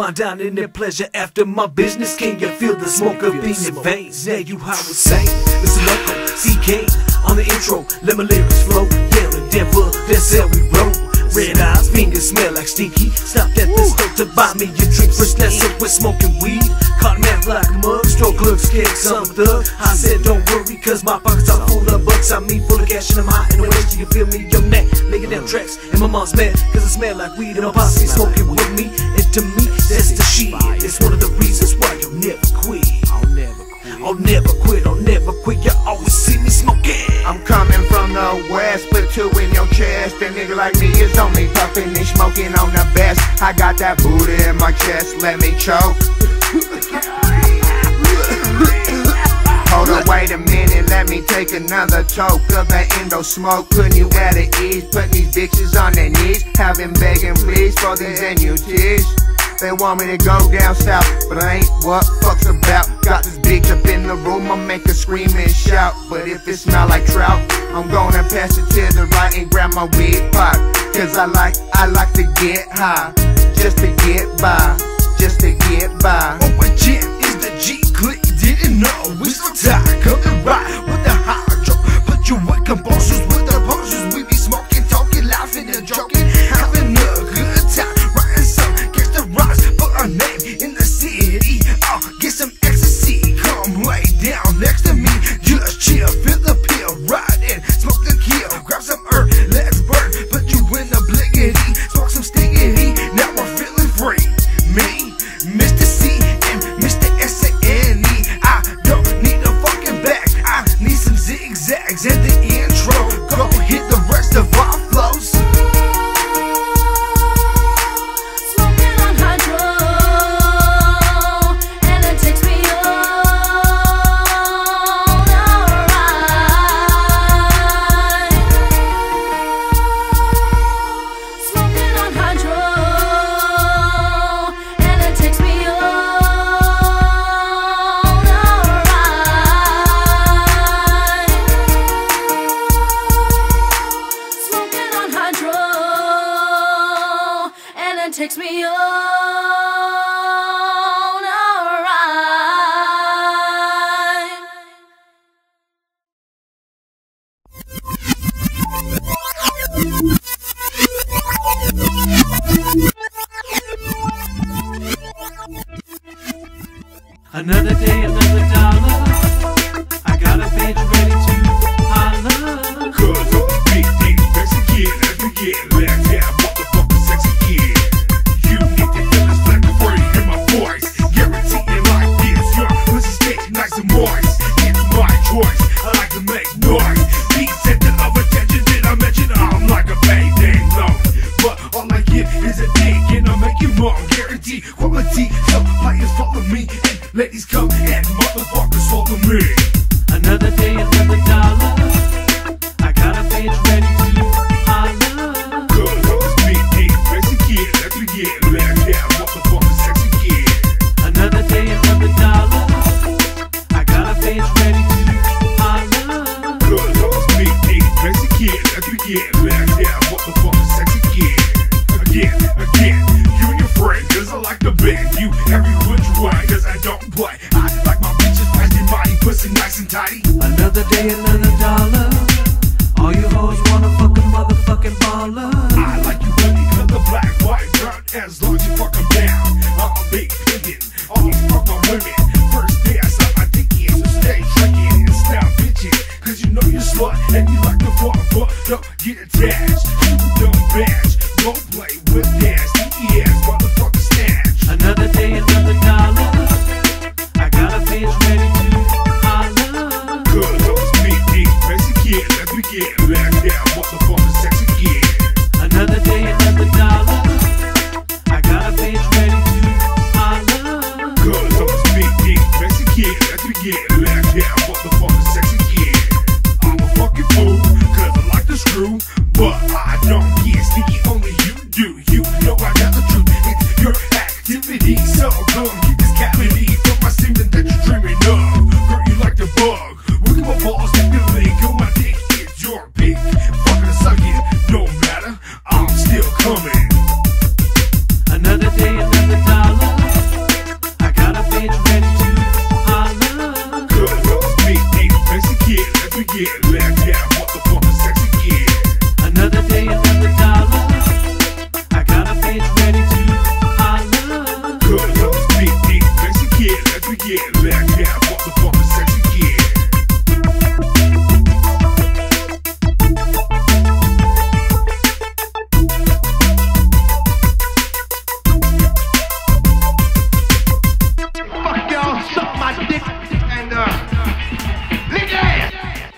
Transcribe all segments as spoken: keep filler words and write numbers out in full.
wind down in their pleasure after my business. Can you feel the smoke up in your veins? Yeah, you how it's saying. It's Loco, C K on the intro. Let my lyrics flow. Down in Denver, that's how we roll. Red eyes, fingers smell like stinky. Stopped at the store to buy me a drink. First lesson with smoking weed. Caught man like a mug, stroke looks scared, some thug. I said don't worry, cause my pockets are full of bucks. I mean full of cash and I'm hot in the waist. Do you feel me? Yo, neck, laying down tracks. And my mom's mad, cause I smell like weed. And I'm posse smoking with me. And to me, that's the shit. It's one of the reasons why you'll never quit. I'll never quit. I'll never quit, I'll never quit. You always see me smoking. I'm coming from the west, put two in your chest. A nigga like me is only puffing and smoking on the best. I got that booty in my chest, let me choke. Hold up, wait a minute, let me take another toke of that endo smoke. Putting you at ease, putting these bitches on their knees, having begging please for these N U Ts. They want me to go down south, but I ain't what fuck's about. Got this bitch up in the room, I'll make her scream and shout. But if it smell like trout, I'm gonna pass it to the right and grab my weed pot. Cause I like, I like to get high, just to get by, just to get by. Oh, my jam is the G-Click, didn't know. We so tired, coming right with the hydro. Put you with composers, with the posters. We be smoking, talking, laughing and joking, having a good time. Writing some gangsta rhymes for our name in the city. I'll get some ecstasy, come lay down next to me. Just chill, feel the pill, ride in, smoke the kill. Grab some herb, let's burn, put you in the bliggity. Smoke some stiggity, now we're feeling free. Me, Mister C and Mister S A N E. I don't need a fucking bag, I need some zigzags and the intro. Go hit the rest of our flows. Smoking on hydro, and it takes me all alright. Smoking on hydro, and it takes me all alright. Smoking on hydro, and it takes me on alright. Another day, another dollar. I got a bitch ready to holler. Cause I'm a big dick Mexican, every year. Let's have motherfucking sex again. You need to feel this like the free in my voice. Guaranteeing like this, your pussy stay nice and moist. It's my choice, I like to make noise. The center of attention, did I mention I'm like a payday loan? But all I get is a dick and I make you more. Guarantee quality, so players follow me. And ladies come and motherfuckers follow me. Another day, another dollar. I got a bitch ready to holler. Cause I'm this big dick Mexican, every year. Let's have motherfucking sex again. Another day, another dollar. I got a bitch ready to holler. Cause I'm this big dick Mexican, every year. Let's have motherfucking sex again. Again, again. You and your friend, cause I like to bend you every which way. Cause I don't play. I like my bitches nasty, mighty, pussy nice and tidy. Another day, another dollar. All you hoes wanna fucking motherfucking baller. I like you really color, black, white, brown, as long as you fuck them down. I'll be pimpin', always fuck my women. First day I saw my dick in, so stay drinking and stop bitching. Cause you know you're slut and you like to fuck, but don't get attached. You don't batch, don't play with gas, stinky ass motherfucking snatch. Another day, another dollar. I got a bitch ready to holler. Cause I'm this big dick Mexican, let's begin. Let's have motherfucking sex again. Another day, another dollar. I got a bitch ready to holler. Cause I'm this big dick Mexican, let's begin. Let's have motherfucking sex again. I'm a fucking fool, cause I like to screw. But I don't get sneaky, only you do. You know I got the truth, it's your activity. So come get this cavity from my semen that you're dreaming of. Girl, you like the bug. Look at my balls, take the leg, go my dick, it's your pick. Fucking suck it, no matter, I'm still coming. Another day, another dollar. every year. Let's get motherfucking sexy, yeah. Another day, another dollar. I got a bitch ready to holler. Cause I'm this big dick sexy kid every year. Let's get motherfucking sexy, yeah. Fuck y'all, suck my dick and uh, lick ass.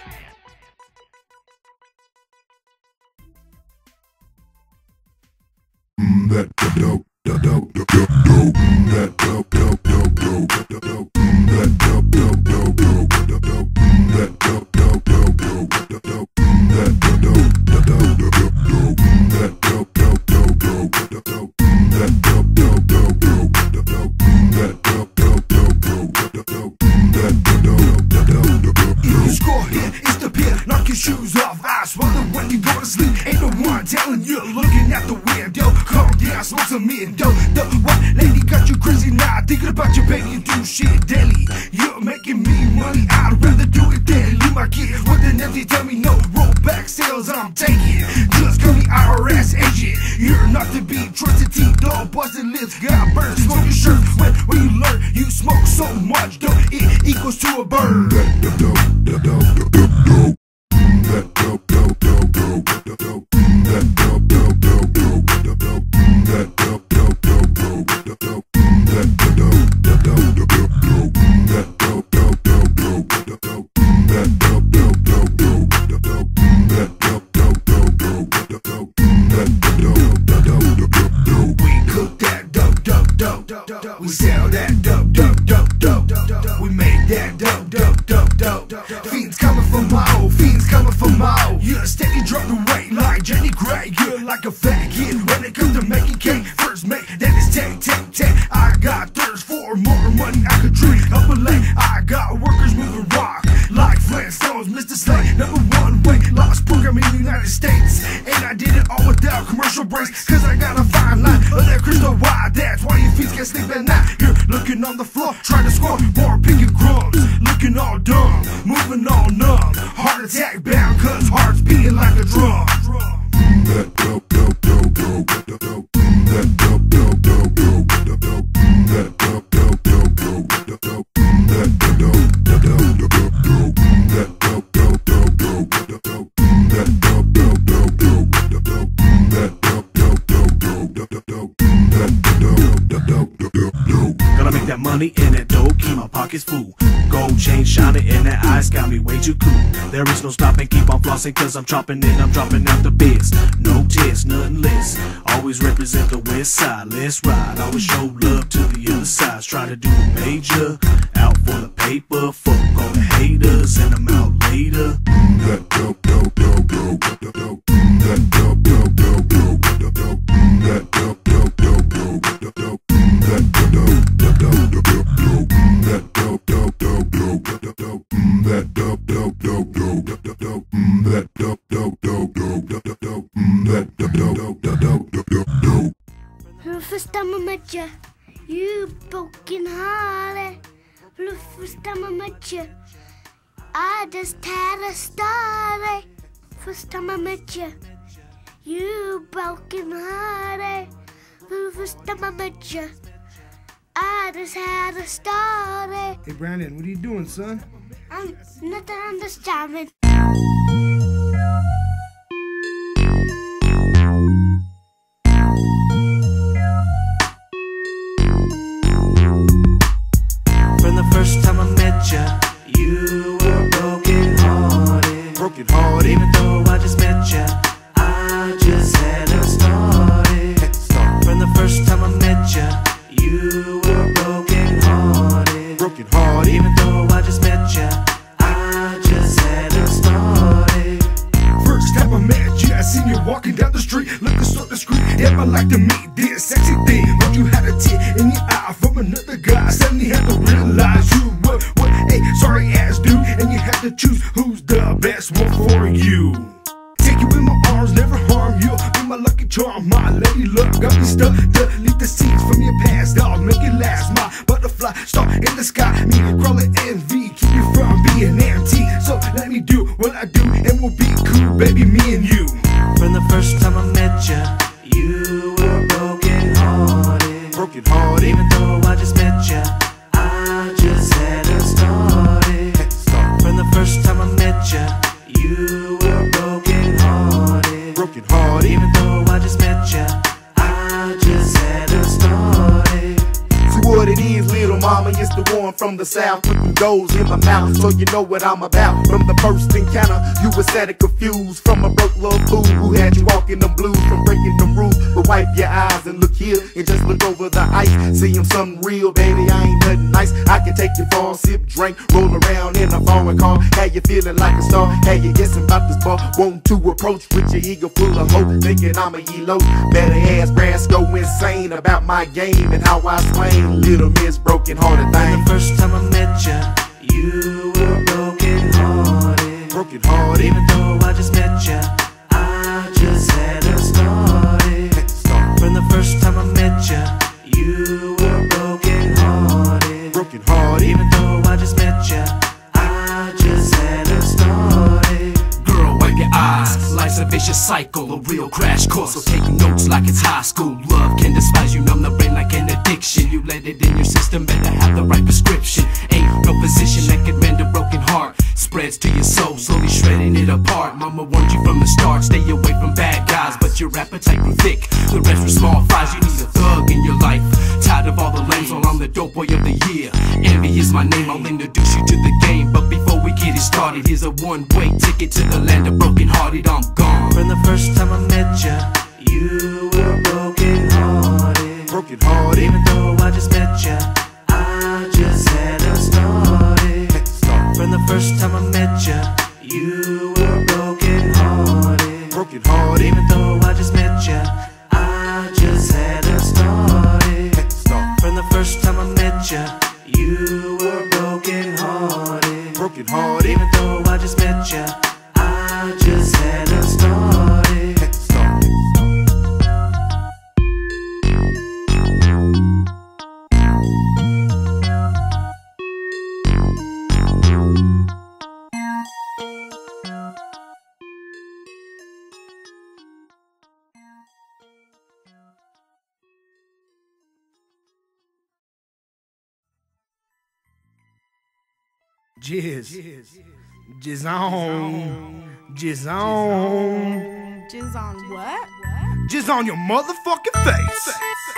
That dope, dope, dope, dope, dope. That dope, dope, dope, dope, dope, dope. That dope, dope, dope, dope, dope, dope. That dope, dope, dope, dope, dope, dope. That dope, dope, dope, dope, dope. That dope, dope, dope, dope, dope, dope. That dope, dope, dope, dope, dope, dope. That dope, dope, dope, dope, dope, dope. That dope, dope, dope, dope, dope. If you score here, it's the pit. Knock your shoes off. I swallow when you go to sleep. Ain't no one telling you. Looking out the window. Calm down, smoke some Indo. The what lady got you crazy now? Thinking about your baby, you do shit daily. You're making me money. I'd rather do it than leave my kid with an empty tummy. No rollback sales, I'm taking. Just call me I R S agent. You're not to be trusted. Teeth, dog, busted lips, got burned. Smoke your shirt when when you learn. You smoke so much, dope it equals to a bird. That dope, dope, dope, dope, dope. That dope, dope, dope, dope, dope, dope. That dope, dope, dope, dope, dope, dope. That dope, dope, dope, dope, dope, dope. That dope, dope, dope, dope, dope. That dope, dope, dope, dope, dope, dope. That dope, dope, dope, dope, dope, dope. That dope, dope, dope, dope, dope, dope. That dope, dope, dope, dope, dope. We cook that dope, dope, dope, dope. We sell that dope, dope, dope, dope. We make that dope, dope, dope, dope. Fiends coming from my old, fiends coming from my old. You're steady dropping weight like Jenny Gray. You're like a fat kid when it comes to making cake. First make, then it's take, take, take. I got thirst for more money I could drink up a lake. I got workers moving rock like Flintstones, Mister Slay. Number one weight loss program in the United States. And I did it all without commercial breaks. Cause I got a fine line of that crystal wide. That's why your feet can't sleep at night. You're looking on the floor, trying to score more pink crumbs. Looking all dumb, moving all numb. Heart attack bound, cause heart's beating like a drum. That dope, dope, dope, dope, dope, dope. That dope, dope, dope, dope, dope, dope. That dope, dope, dope, dope, dope, dope. That dope, dope, dope, dope, dope. That dope, dope, dope, dope, dope, dope. That dope, dope, dope, dope, dope, dope. That dope, dope, dope, dope, dope, dope. That dope, dope, dope, dope, dope. Gonna make that money in that dope, keep my pockets full. Gold chain shining and that eyes got me way too cool. There is no stopping, keep on flossing, cause I'm chopping in, I'm dropping out the bits. No tests, nothing less. Always represent the west side, let's ride. Always show love to the other sides. Try to do a major, out for the paper. Fuck all the haters, and I'm out later. That dope, dope, dope, dope, dope, dope. That dope, dope, dope, dope, dope, dope. That dope, dope, dope, dope, dope, dope. That dope, dope, dope, dope, dope, dope. That dope, dope, dope, dope, dope, dope. That dope, dope, dope, dope, dope, dope. That dope, dope, dope, dope, dope, dope. That dope, dope, dope, dope, dope, dope. For the first time I met you, you broken hearted. For the first time I met you, I just had a story. First time I met you, you broken hearted. For the first time I met you, I just had a story. Hey Brandon, what are you doing, son? I'm nothing, I'm just jamming. From the first time I met ya, you were broken hearted. Broken hearted. Even though I just met ya, I just had a started. From the first time I met ya, you were broken hearted. Broken hearted. Even though I just met ya, I just had a started. First time I met you, I seen you walking down the street, looking so discreet. Damn, I like to meet this sexy thing. But you had a tear in your eye from another guy. Suddenly had to realize you were what a sorry ass dude, and you had to choose who's the best one for you. Take you in my arms, never harm you'll be my lucky charm, my lady luck. Got me stuck, delete the scenes from your past, I'll make it last. My butterfly star in the sky, me crawling envy, keep you from being empty. So let me do what I do and we'll be cool, baby, me and you. From the first time I met ya, you were broken hearted. Broken hearted. Even though I just met ya, I just had her started. From the first time I met ya, you were broken hearted. Broken hearted. Even though I just met ya, I just had her started. See what it is, little mama, it's the one from the south with them goals in my mouth, so you know what I'm about. From the first encounter, you were sad and confused, from a broke little fool who had you walking them blues, from breaking them rules. But wipe your eyes and look here and just look over the ice. See him something real, baby, I ain't nothing nice. I can take you for a sip, drink, roll around in a foreign car. Had you feeling like a star, had you guessing about this bar. Want to approach with your ego full of hope, thinking I'ma elope. Better ass brass go insane about my game and how I swing. Little miss broken hearted thing. The first time I met ya, you were broken hearted. Broken hearted. Even though I just met ya, I just had her started. From the first time I met ya, you were broken hearted. Broken hearted. Even though I just met ya, I just had her started. Girl, wipe your eyes. Life's a vicious cycle, a real crash course. So take notes like it's high school. Love can despise you, numb the brain like an addiction. You let it in your system, better have the right prescription. Ain't no physician that can mend a broken heart. Spreads to your soul, slowly shredding it apart. Mama warned you from the start, stay away from bad guys, but your appetite grew thick. The rest were small fries. You need a thug in your life. Tired of all the lames, well I'm the dope boy of the year. Envy is my name, I'll introduce you to the game. But before we get it started, here's a one-way ticket to the land of broken hearted. I'm gone. From the first time I met ya, you were broken hearted. Broken hearted. Even though I just met ya, I just had her started. From the first time I met ya, you were broken hearted. Broken hearted. Even though I just met ya, I just had her started. From the first time I met ya, you were broken hearted. Broken hearted. Even though I just met ya, I just had her started. Jizz. Jizz on. Jizz on. Jizz on what? Jizz on your motherfucking face.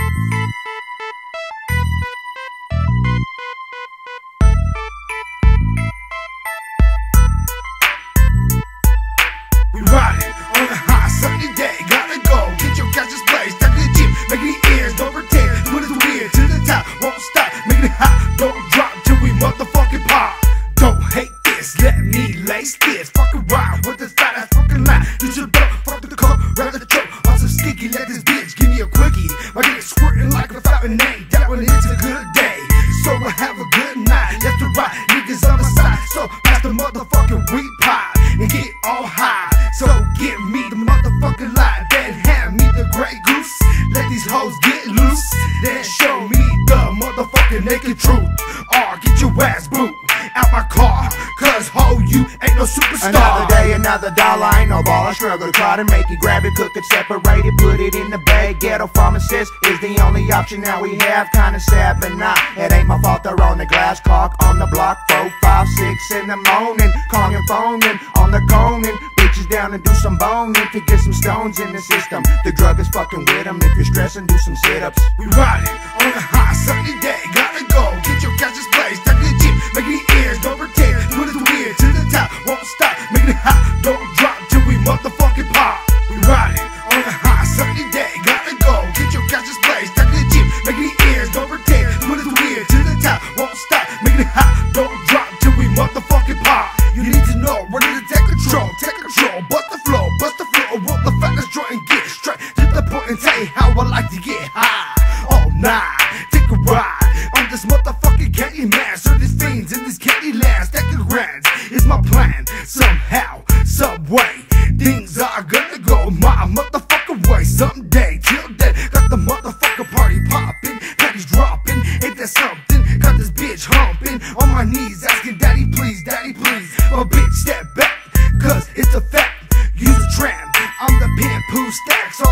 We riding on a hot sunny day. Gotta go, get your catcher's place. Tuck the jeep, make the ears, don't pretend. Put it weird to the top, won't stop. Make it hot, don't drop till we motherfucking pop. Don't hate this, let me lace this. Fucking ride with this fat ass fucking line. You should blow, fuck the cup, rather choke on some stinky. Let this bitch give me a quickie. My dick squirting like a fountain. Ain't that when it's a good day. So I have a good night. Left to right, niggas on the side. So pass the motherfucking weed pie and get all high. So give me the motherfucking light, then hand me the Grey Goose. Let these hoes get loose, then show me the motherfucking naked truth. Or get your ass boot out my car, cause ho, you ain't no superstar. Another day, another dollar, ain't no ball. I struggle to try to make it, grab it, cook it, separate it, put it in the bag. Ghetto pharmacist is the only option now we have. Kinda sad, but nah, it ain't my fault they're on the glass clock. On the block, four, five, six in the morning. Call your phone and on the Conan. Bitches down and do some boning to get some stones in the system. The drug is fucking with them. If you're stressing, do some sit-ups. We riding on a hot sunny day. Gotta go, get your catcher's place. Tuck the jeep, make the ears, don't pretend. Put it weird to the top, won't stop. Make it hot, don't drop till we motherfucking pop. We riding on a hot sunny day. Gotta go, get your catcher's place. Tuck the jeep, make the ears, don't pretend. Put it weird to the top, won't stop. Make it hot, don't drop till we motherfucking pop. You need to know, ready to take control, take control. Bust the flow, bust the flow, roll the fattest joint and get straight to the point and tell you how I like to get high. All night, take a ride on this motherfucking candy man. So these fiends in this candy land, stacking grands is my plan. Somehow, some way, things are gonna go my motherfucking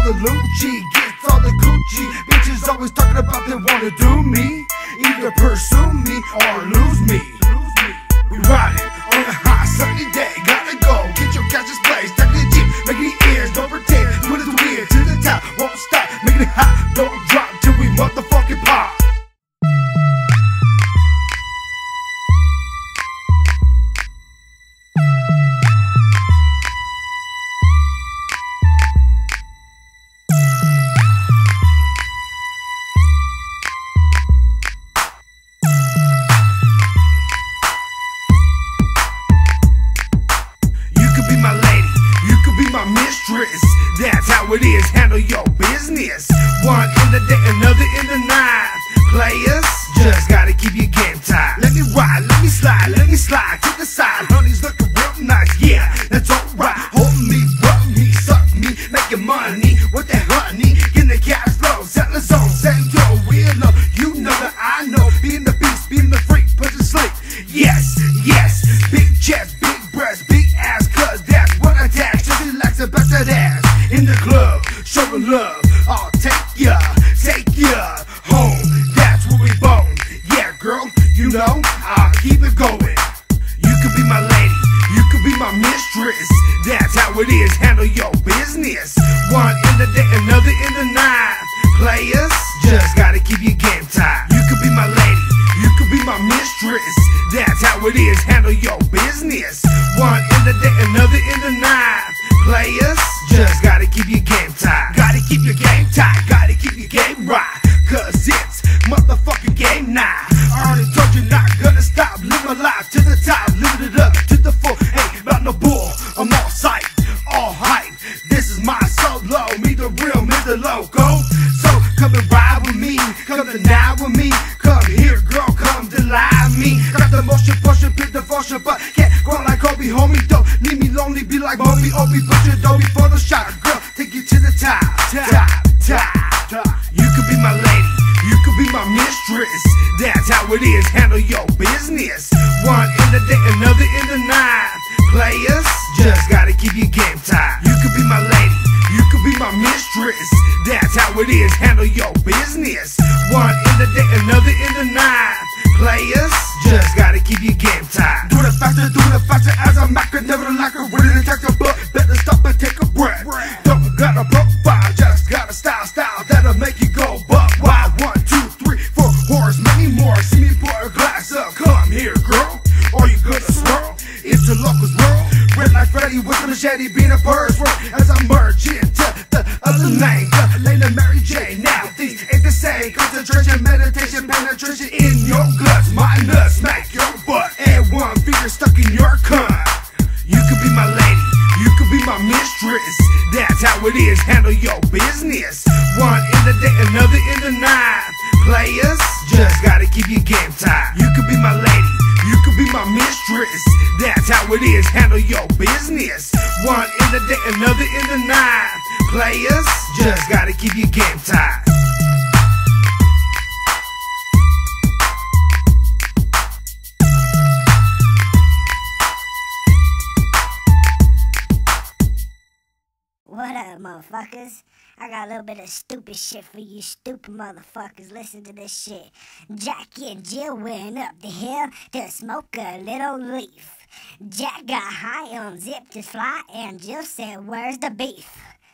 the Lucci, gets all the Gucci. Bitches always talking about they wanna do me, either pursue me or lose me. We riding on a hot sunny day, gotta go get your catcher's place. Stuck in the Jeep, making the ears, don't pretend. Doing it weird to the top, won't stop, making it hot, don't drop till we motherfucking pop. That's how it is, handle your business. One in the day, another in the night. Players, just gotta keep your game tight. Let me ride, let me slide, let me slide to the side. Honey's looking real nice, yeah, that's alright. Hold me, rub me, suck me, making money with that honey. Get the cash flow, set the zone, say yo, real love. You know that I know, being the beast, being the freak, put to sleep. Yes, yes, big chest, big breast, big ass, cause that's what I dash. Just relax about that ass. In the club, showing love, I'll take ya, take ya home, that's where we bone. Yeah girl, you know, I'll keep it going. You could be my lady, you could be my mistress. That's how it is, handle your business. One in the day, another in the night. Players, just gotta keep your game tight. You could be my lady, you could be my mistress. That's how it is, handle your business. One in the day, another in the night. Players, just gotta keep your game tight. Gotta keep your game tight, gotta keep your game right. Cause it's motherfucking game night. I already told you not gonna stop. Live my life to the top, living it up to the full. Ain't about no bull, I'm all sight, all hype. This is my solo, me the real, me the loco. So come and ride with me, come to now with me. Come here girl, come to lie me. Got the motion, pushing, pit devotion, but can't grow like Kobe, homie. Don't leave me lonely, be like Moby, Obi, put your doughy for the shot. Girl, take you to the top, top, top, top. You could be my lady, you could be my mistress. That's how it is, handle your business. One in the day, another in the night. Players, just gotta keep your game tight. You could be my lady, you could be my mistress. That's how it is, handle your business. One in the day, another in the night. Players, just gotta keep your game tight. Do it faster, do it faster as a Mac, never like a ready to take a butt. Better stop and take a breath. Don't got a profile, just got a style, style that'll make you go buck wild. One, two, three, four, horse, many more. See me pour a glass up, come here, girl. Or you gonna swirl? It's the locals world. Red like Freddy with the machete, being a bird's world. As I merge into the other lane, the lane of Mary Jane. Now these ain't the same. Concentration, meditation, penetration in your guts. My nuts smack your butt, and one finger stuck in your cunt. You could be my lady, you could be my mistress. That's how it is, handle your business. One in the day, another in the night. Players, just gotta keep your game tight. You could be my lady, you could be my mistress. That's how it is, handle your business. One in the day, another in the night. Players, just gotta keep your game tight. What up, motherfuckers? I got a little bit of stupid shit for you stupid motherfuckers. Listen to this shit. Jackie and Jill went up the hill to smoke a little leaf. Jack got high on Zip to fly, and Jill said, "Where's the beef?"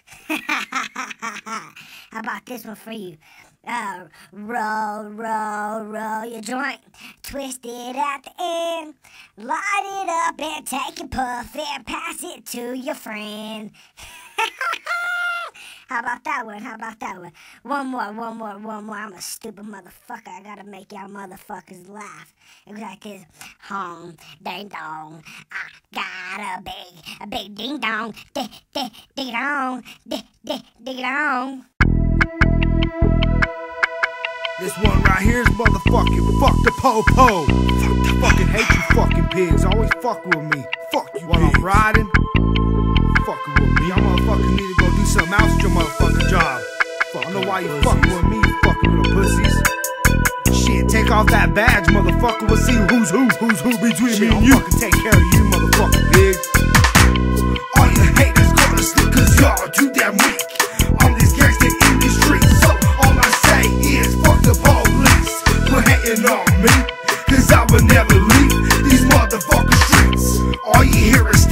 How about this one for you? Uh, roll, roll, roll your joint, twist it at the end, light it up and take a puff and pass it to your friend. How about that one? How about that one? One more, one more, one more. I'm a stupid motherfucker. I gotta make y'all motherfuckers laugh. It was like this. Home, ding dong. I got a big, a big ding dong. Ding, ding, ding dong. Ding, ding, ding dong. This one right here is motherfucking fuck the po-po. Fucking hate you fucking pigs. Always fuck with me. Fuck you while pigs. I'm riding. Fucking with me. Y'all motherfuckers need to go do something else with your motherfucking job. Fuck, I don't know why you fucking with me, you fucking little pussies. Shit, take off that badge, motherfucker. We'll see who's who. Who's who between me and you. Fucking take care of you, motherfucking pig. All you haters gonna slip cause y'all too damn weak. On this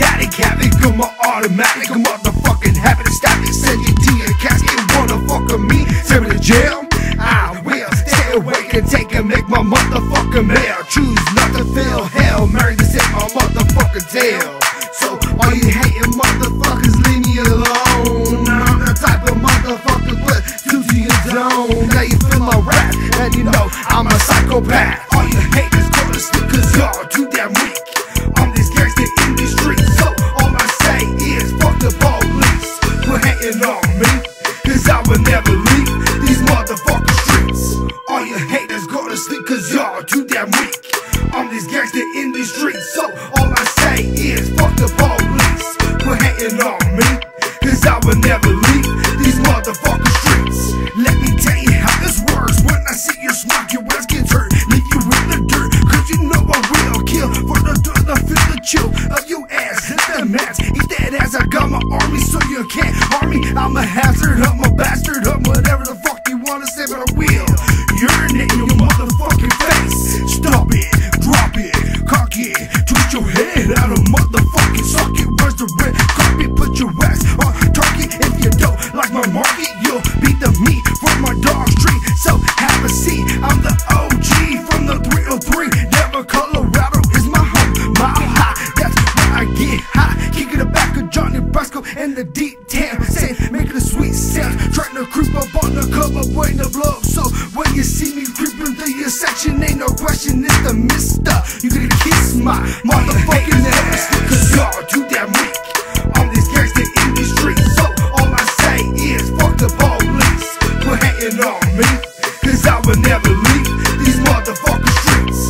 static, havoc on my automatic. A motherfucking habit of static. Send you to your casket. Wanna fuck with me? Send me to jail. I will stay awake and take and make my motherfucking mail. Choose not to fail. Hell, Mary, this ain't my motherfucking tail. So all you hating motherfuckers, leave me alone. I'm the type of motherfucker put two to your zone. Now you feel my rap, and you know I'm a psychopath. All you haters gonna sleep, cause y'all too damn weak. I'm this gangster in the street, so all I say is fuck the police. Quit hating on me, cause I will never leave these motherfucking streets. All you haters gonna sleep, cause y'all too damn weak. I'm this gangster in the streets, so all I say is fuck the police. Quit hating on me, cause I will never leave these motherfucking streets. Let me tell you how this works. When I see you smoke, your ass gets hurt, leave you in the dirt, cause you know I will kill. For the dirt, I feel the chill of your ass. Hit the mats, eat that ass. I got my army, so you can't harm me. I'm a hazard, I'm a bastard, I'm whatever the fuck you wanna say, but I will urinate in your motherfucking face. Stop it, drop it, cock it, twist your head out of motherfucking socket. Where's the red carpet? Put your ass on target. If you don't like my market, you'll beat the meat from my dog's tree. So have a seat, I'm the O G from the three oh three. Denver, Colorado is my home, mile high. That's where I get high. Kicking the back of Johnny Brasco and the deep town. Saying, making a sweet sound, trying to creep up on the cover, waiting to blow. So when you see me creeping through your section, ain't no question, it's the mister. You gonna kiss my motherfucking ass, cause y'all too damn weak. I'm this gangster in the street, so all I say is fuck the police. Quit hating on me, cause I will never leave these motherfucking streets.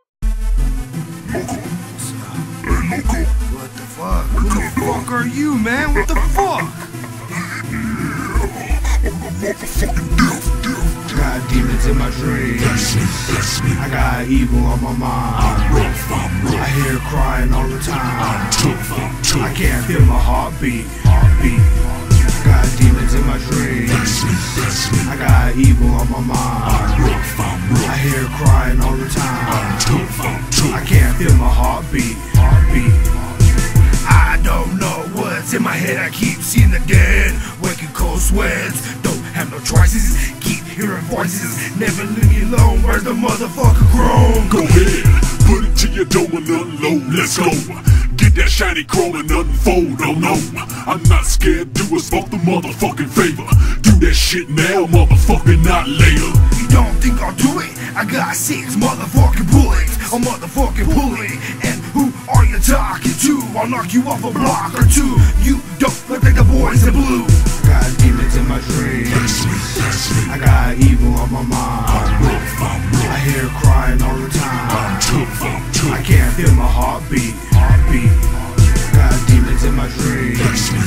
What the fuck? Who the fuck are you, man? What the fuck? Got demons in my dreams. I got evil on my mind. I hear crying all the time. I can't feel my heartbeat. Heartbeat. Got demons in my dreams. I got evil on my mind. I hear crying all the time. I can't feel my heartbeat. Heartbeat. I don't know what's in my head. I keep seeing the dead, waking cold sweats. Don't have no choices. Keep hearing voices. Never leave me alone. Where's the motherfucker grown? Go ahead, put it to your door and unload. Let's go. Get that shiny chrome and unfold. Oh no, I'm not scared. Do us both the motherfucking favor. Do that shit now, motherfucking, not later. You don't think I'll do it? I got six motherfucking bullets. I'm motherfucking pulling. And who are you talking to? I'll knock you off a block or two. You don't look like the boys in blue. Got demons in my dreams. I got evil on my mind. I hear crying all the time. I can't feel my heartbeat. Heartbeat. Got demons in my dreams.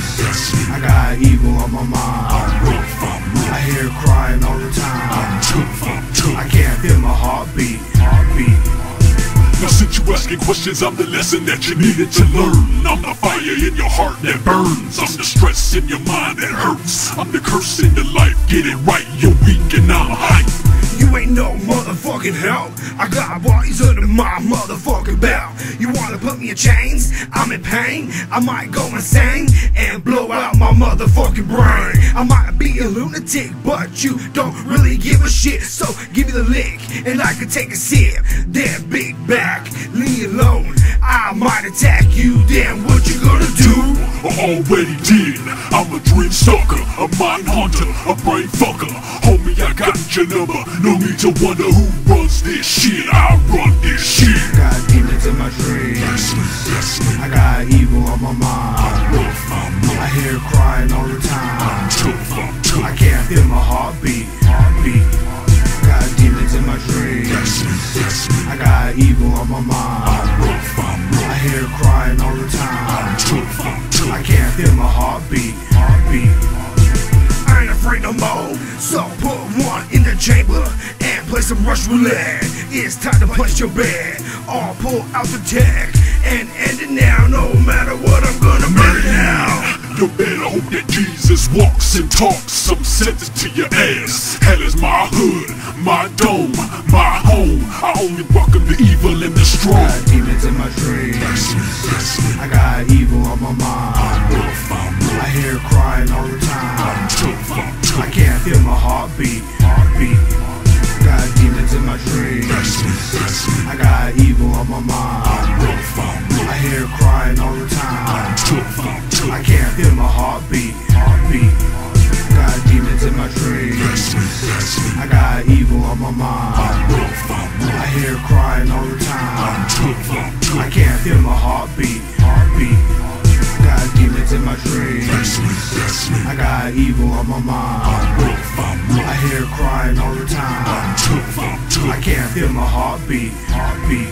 I got evil on my mind. I hear crying all the time. I can't feel my heartbeat. Heartbeat. Now since you asking questions, I'm the lesson that you needed to learn. I'm the fire in your heart that burns. I'm the stress in your mind that hurts. I'm the curse in your life, get it right. You're weak and I'm hype. You ain't no motherfucking help. I got bodies under my motherfucking belt. You wanna put me in chains? I'm in pain. I might go insane and blow out my motherfucking brain. I might be a lunatic, but you don't really give a shit. So give me the lick and I can take a sip. That big back, leave me alone. I might attack you, then what you gonna do? I already did. I'm a dream stalker, a mind hunter, a brain fucker. Homie, I got your number. No need to wonder who runs this shit. I run this shit. Got demons in my dreams. I got evil on my mind. I hear crying all the time. I can't feel my heartbeat. Heartbeat. Got demons in my dreams. I got evil on my mind. I hear crying all the time. I can't feel my heartbeat. Heartbeat. I ain't afraid no more. So put one in the chamber and play some rush roulette. It's time to punch your bed. I'll pull out the tech and end it now. No matter what, I'm gonna murder now. You better hope that Jesus walks and talks some sense to your ass. Hell is my hood, my dome, my home. I only welcome the evil and the strong. Got demons in my dreams. I got evil on my mind. I hear her crying all the time. I can't feel my heartbeat. Heartbeat. Got demons in my dreams. I got evil on my mind. I hear her crying all the time. I can't feel my heartbeat. Heartbeat. Got demons in my dreams. I got evil on my mind. I hear her crying all the time. I can't feel my heartbeat. Heartbeat. Got demons in my dreams. I got evil on my mind. I hear her crying all the time. I can't feel my heartbeat. Heartbeat.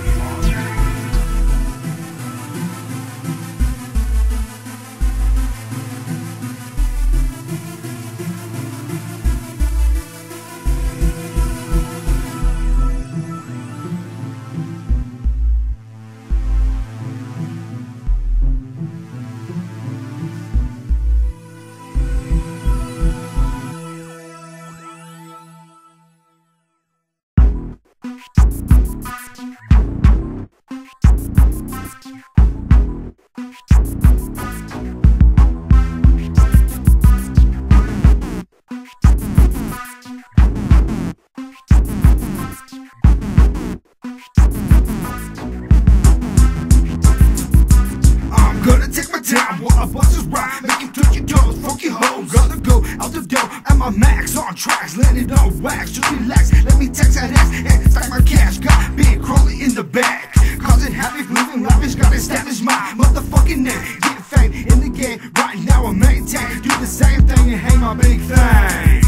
Gonna take my time while I bust this rhyme. Make you touch your toes, funky hoes. Gotta go out the door at my max. On tracks, landed on wax. Just relax, let me tax that ass and stack my cash. Got big crawling in the bag, causing havoc, living lavish. Gotta establish my motherfucking name. Get fame in the game, right now I maintain. Do the same thing and hang my big thing.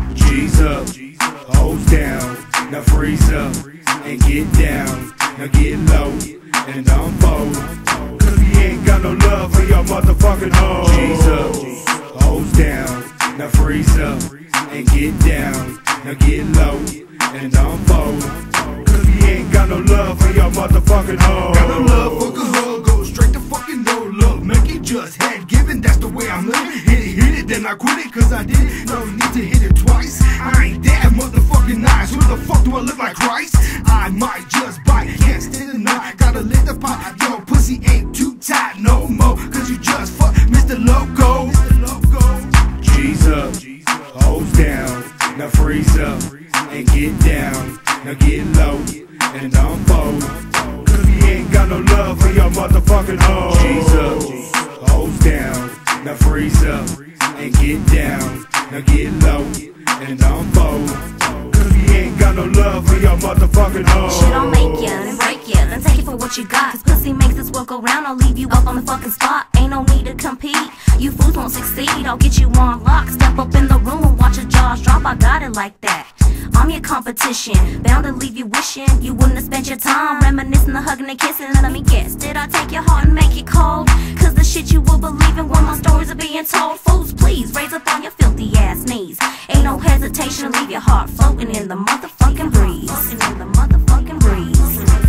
G's up, hoes down, now freeze up and get down. Now get low and don't fold. Ain't got no love for your motherfucking hoes. G's up, hoes down, now freeze up and get down. Now get low and don't fold. Cause we ain't got no love for your motherfucking hoes. Got no love for a hoe, go straight to fucking no love. Make it just head given, that's the way I'm living. Hit it, hit it, then I quit it, cause I did it. No need to hit it twice. I ain't that motherfucking nice. Who the fuck do I look like Christ? I might just bite, can't stay the night. Gotta lit the pot, yo, pussy ain't too tight no more. Cause you just fuck Mister Loco. Mister Loco. G's up, hoes down, now freeze up and get down. Now get low and don't fold. Cause we ain't got no love for your motherfucking hoes. G's up, hoes down, now freeze up and get down. Now get low and don't fold. Cause we ain't got no love for your motherfucking hoes. Shit don't make ya, then break ya, then take it for what you got. Cause pussy makes this world go round, I'll leave you up on the fucking spot. Ain't no need to compete, you fools won't succeed. I'll get you on lock, step up in the room and watch your jaws drop. I got it like that, I'm your competition, bound to leave you wishing you wouldn't have spent your time reminiscing, the hugging and kissing. Let me guess, did I take your heart and make it cold? Cause the shit you will believe in when my stories are being told. Fools, please raise up on your filthy ass knees. Ain't no hesitation to leave your heart floating in the motherfucking breeze. Floating in the motherfucking breeze.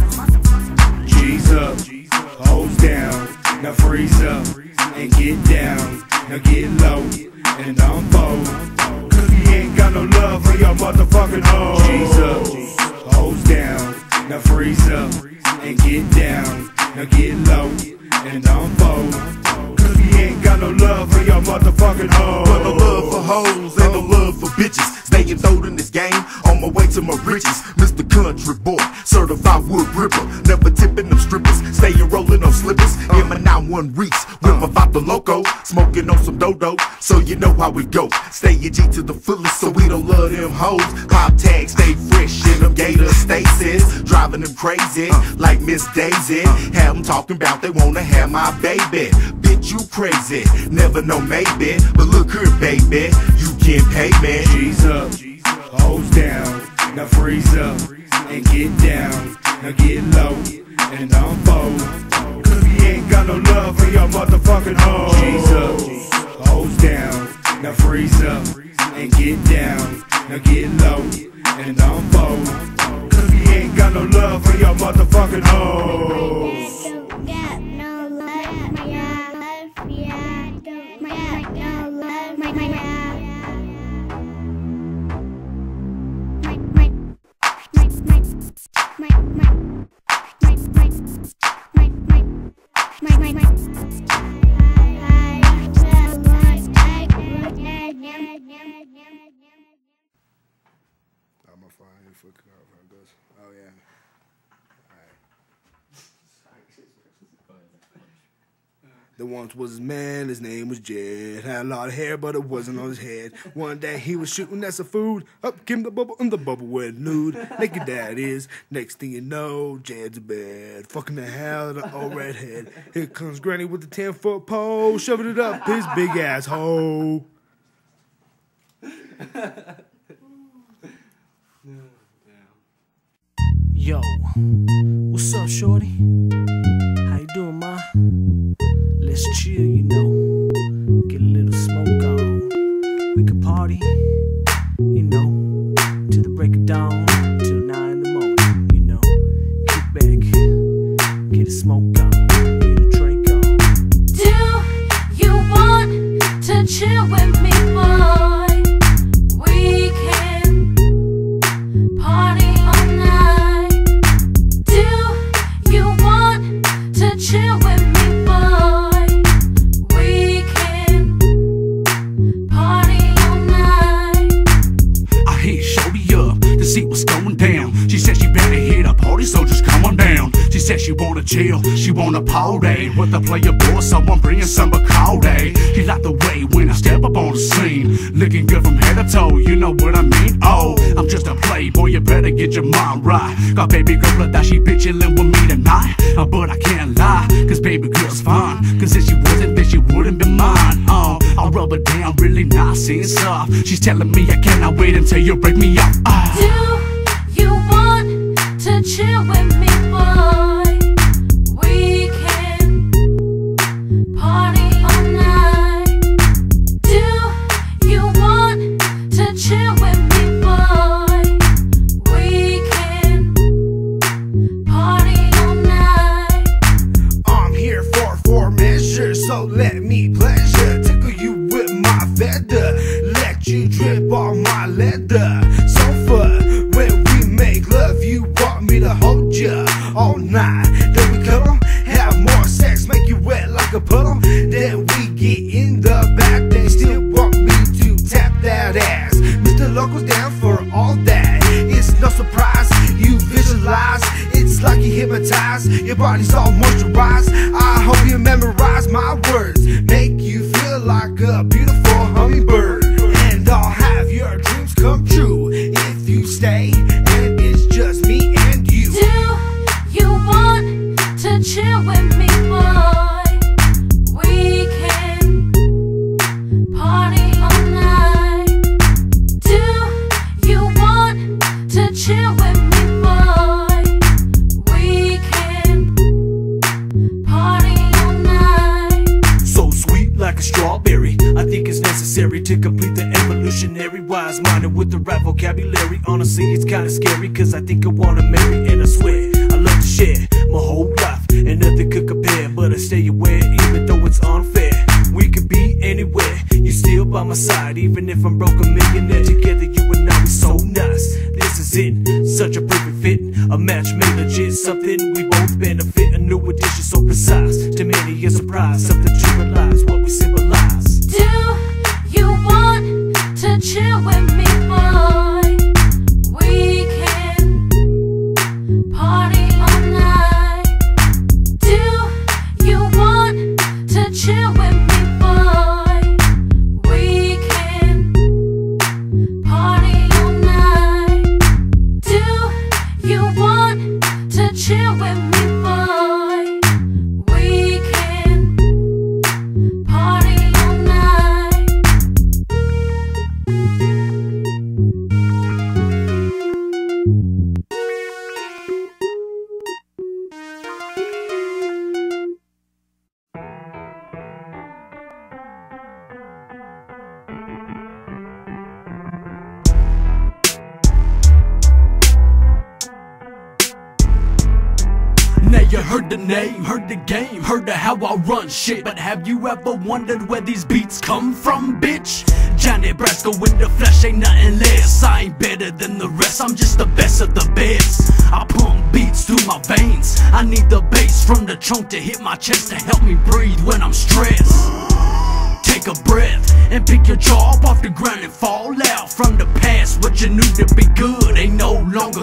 G's up, hoes down, now freeze up and get down. Now get low and don't fold. Cause we ain't got no love for your motherfucking hoes. G's up, hoes down, now freeze up and get down. Now get low and don't fold. Cause we ain't got no love for your motherfucking hoes. But no love for hoes and no love for bitches. Staying throwed in this game, on my way to my riches. Mister Country Boy, certified wood gripper. Never tipping them strippers, staying rolling on slippers. In my nine one reeks, with my Vato Loco. Smoking on some dodo, so you know how we go. Stay your G to the fullest, so we don't love them hoes. Pop tags, stay fresh in them gator stasis. Driving them crazy, like Miss Daisy. Have them talking about they wanna have my baby. Bitch, you crazy, never know maybe. But look here, baby, you can't pay me. G's up, hoes down, now freeze up and get down. Now get low and don't fold. Cause we ain't got no love for your motherfucking hoes. G's up, hoes down, now freeze up and get down. Now get low and don't fold. Cause we ain't got no love for your motherfucking hoes. Got no love, my love, yeah. Don't got no love, my my my my my my my my my my before girlfriend goes. Oh yeah. There once was this man, his name was Jed. Had a lot of hair, but it wasn't on his head. One day he was shooting at some food. Up came the bubble, and the bubble went nude. Naked that is. Next thing you know, Jed's in bed. Fucking the hell out of the old redhead. Here comes Granny with the ten-foot pole, shoving it up his big ass hole. Yo, what's up, shorty? How you doing, ma? Let's chill, you know. Get a little smoke on. We can party, you know, till the break of dawn, till nine in the morning, you know. Kick back, get a smoke on, get a drink on. Do you want to chill with me, boy? We can party all night. Do you want to chill with me, boy? We can party all night. I hit Shorty up to see what's going down. She said she better hit a party, so just come on down. She said she wanna chill, she wanna party with the player boy, so I'm bringing some Bacardi. He liked the way when I step up on the scene, looking good from head to toe, you know what I mean? Oh, I'm just a playboy, you better get your mind right. Got baby girl that she bitchin' with me tonight, uh, but I can't lie, cause baby girl's fine. Cause if she wasn't, then she wouldn't be mine. Oh, I'll rub her down really nice and soft. She's telling me I cannot wait until you break me up. Oh. Do you want to chill with me, boy? We can party all night. Do you want to chill with me, boy? We can party all night. I'm here for four measures, so let me pleasure tickle you with my feather, let you drip on my leather sofa. When we make love, you want me to hold ya all night. Then we cuddle, have more sex, make you wet like a puddle. Then we get in the back, they still want me to tap that ass. Mister Local's down for all that. It's no surprise, you visualize. It's like you hypnotize, your body's all moisturized. I hope you memorize my words, make you feel like a beautiful hummingbird. And I'll have your dreams come true if you stay, and it's just me and you. Do you want to chill with me, boy? We can party all night. Do you want to chill with me, boy? We can party all night. So sweet like a strawberry, I think it's necessary to complete the evolutionary wise minded with the right vocabulary. Honestly, it's kinda scary, cause I think I wanna marry, and I swear I love to share my whole life, and nothing could compare. But I stay aware, even though it's unfair. We could be anywhere, you still by my side, even if I'm broke a millionaire. Together you and I, we so nice. This is it, such a perfect fit, a match made legit, something we both benefit. A new addition so precise, to many a surprise, something to realize what we symbolize. Do you want to chill with me, boy? We can party all night. Do you want to chill with me, boy? We can party all night. Do you want to chill with me, boy? We can party all night. Now you heard the name, heard the game, heard of how I run shit. But have you ever wondered where these beats come from, bitch? Johnny Brasco in the flesh, ain't nothing less. I ain't better than the rest, I'm just the best of the best. I pump beats through my veins, I need the bass from the trunk to hit my chest to help me breathe when I'm stressed. Take a breath and pick your jaw up off the ground and fall out from the past. What you knew to be good ain't no longer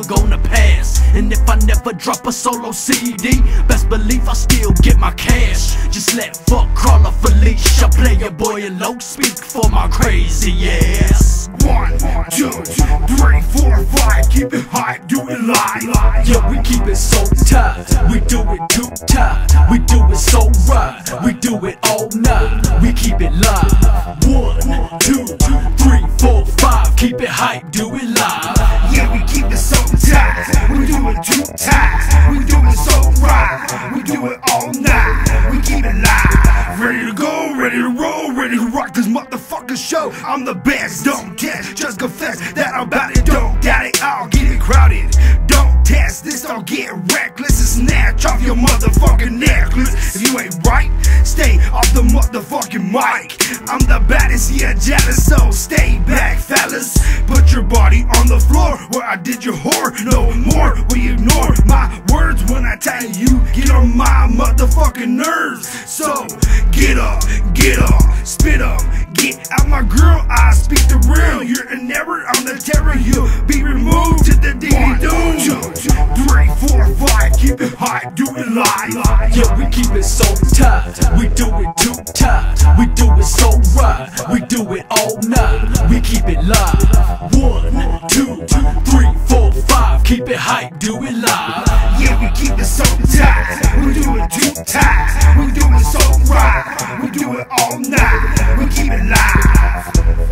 And if I never drop a solo C D, best believe I still get my cash. Just let fuck crawl off a leash. I play a boy and low speak for my crazy ass. One, two, three, four, five, keep it high, do it live. Yeah, we keep it so tight, we do it too tight. We do it so right, we do it all night. We keep it live. One, two, three, four, five, keep it hype, do it live. Yeah, we keep it so tight, we do it too tight. We do it so right, we do it all night. We keep it live. Ready to go, ready to roll, ready to rock this motherfucking show. I'm the best, don't test, just confess that I'm about it. Don't doubt it, I'll get it crowded. Don't test this, I'll get reckless and snatch off your motherfucking necklace. If you ain't right, stay off the motherfucking mic. I'm the baddest, yeah, jealous, so stay back, fellas. Put your body on the floor where I did your whore. No more will you ignore my words when I tell you get on my motherfucking nerves. So get up, get up, spit up, get out my girl. I speak the real. You're an error, I'm the terror. You'll be removed to the D D doom. Two, three, four, five, keep it high, do it live. Yeah, we keep it so tight, we do it too tight. We do it so right, we do it all night. We keep it live. One, two, three, four, five, keep it hype, do it live. Yeah, we keep it so tight, we do it too tight. We do it so right, we do it all night. We keep it live.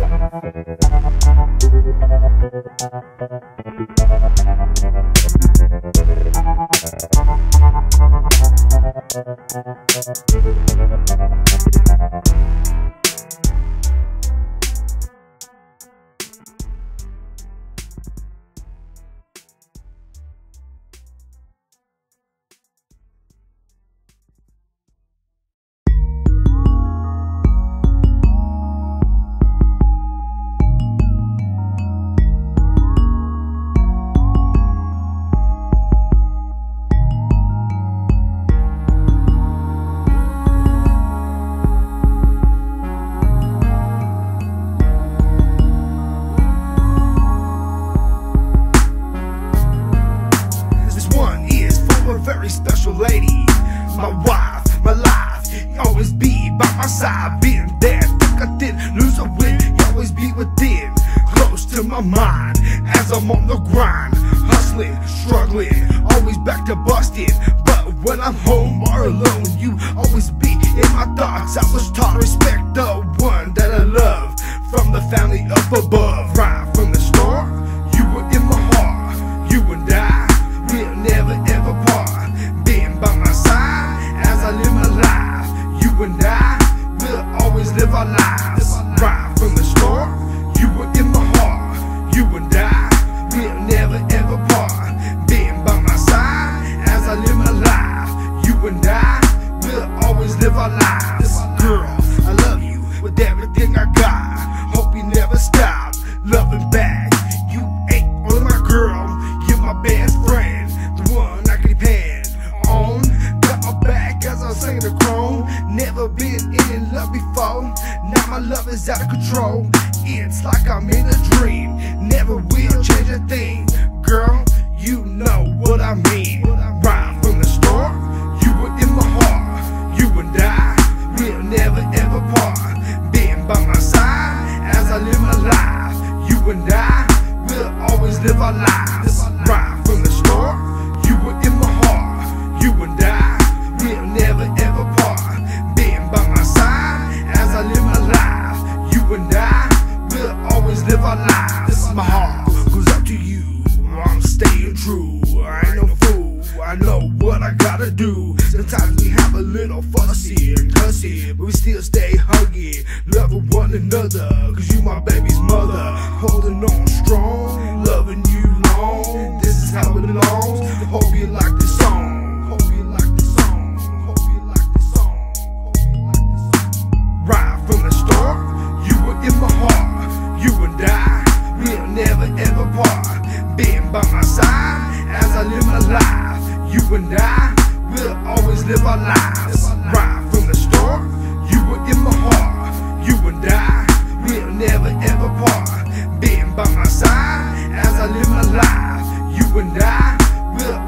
Very special lady, my wife, my life. You always be by my side, been there, think I did lose a win. You always be within, close to my mind, as I'm on the grind, hustling, struggling, always back to busting. But when I'm home or alone, you always be in my thoughts. I was taught to respect the one that I love, from the family up above. Right from the start, you were in my heart. You and I will never ever part. Being by my side as I live my life. You and I will always live our lives. Right from the start, you were in my heart. You and I will never ever part. Being by my side as I live my life. You and I will always live our lives. Girl, I love you with everything I got. Hope you never stop loving back. You ain't only my girl, you're my best friend, the one I can depend on. Got my back as I sing the chrome. Never been in love before, now my love is out of control. It's like I'm in a dream, never will change a thing. Girl, you know what I mean. Right from the start, you were in my heart. You and I will never ever part. Being by my side as I live my life. You and I will always live our lives. Right from the start, you were in my heart. You and I will never ever part. Being by my side as I live my life. You and I will always live our lives. My heart goes out to you, I'm staying true. I ain't no fool, I know what I gotta do. Sometimes we have a little fussy and cussy, but we still stay huggy, loving one another. Cause you my baby's mother, holding on strong, loving you long. This is how it belongs. Hope you like this song. Hope you like this song. Hope you like this song. Hope you like this song. Right from the start, you were in my heart. You and I will never ever part. Being by my side as I live my life. You and I will always live our lives. Right from the start, you were in my heart. You and I will never ever part. Being by my side as I live my life. You and I will